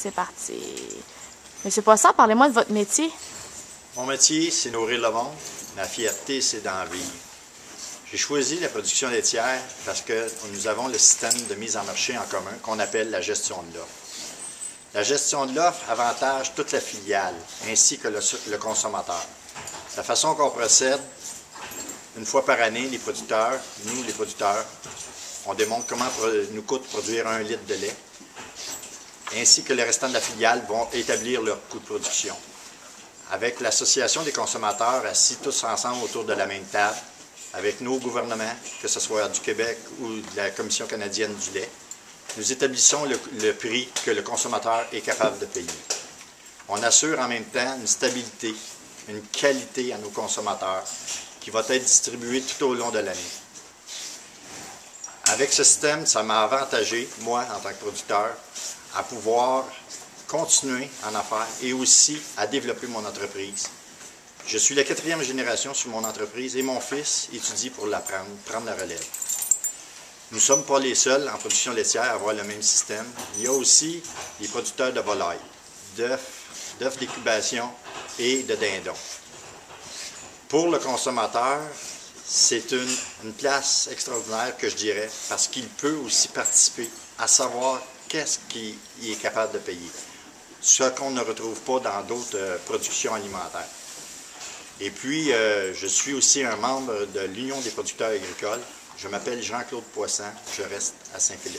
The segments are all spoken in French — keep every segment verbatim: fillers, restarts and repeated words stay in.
c'est parti. Monsieur Poisson, parlez-moi de votre métier. Mon métier, c'est nourrir le monde. Ma fierté, c'est d'en vivre. J'ai choisi la production laitière parce que nous avons le système de mise en marché en commun qu'on appelle la gestion de l'offre. La gestion de l'offre avantage toute la filiale ainsi que le, le consommateur. La façon qu'on procède, une fois par année, les producteurs, nous les producteurs, on démontre comment nous coûte produire un litre de lait, ainsi que les restants de la filiale vont établir leur coût de production. Avec l'Association des consommateurs assis tous ensemble autour de la même table, avec nos gouvernements, que ce soit du Québec ou de la Commission canadienne du lait, nous établissons le, le prix que le consommateur est capable de payer. On assure en même temps une stabilité, une qualité à nos consommateurs qui va être distribuée tout au long de l'année. Avec ce système, ça m'a avantagé, moi, en tant que producteur, à pouvoir continuer en affaires et aussi à développer mon entreprise. Je suis la quatrième génération sur mon entreprise et mon fils étudie pour l'apprendre, prendre la relève. Nous ne sommes pas les seuls en production laitière à avoir le même système. Il y a aussi les producteurs de volailles, d'œufs, d'œufs d'incubation et de dindons. Pour le consommateur, c'est une, une place extraordinaire que je dirais parce qu'il peut aussi participer à savoir qu'est-ce qu'il est capable de payer. Ce qu'on ne retrouve pas dans d'autres euh, productions alimentaires. Et puis, euh, je suis aussi un membre de l'Union des producteurs agricoles. Je m'appelle Jean-Claude Poisson, je reste à Saint-Philippe.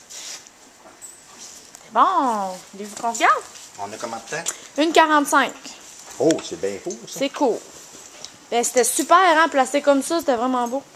C'est bon, voulez-vous qu'on regarde? On a combien de temps? une quarante-cinq. Oh, c'est bien court, ça. C'est court. Ben, c'était super, hein, placé comme ça, c'était vraiment beau.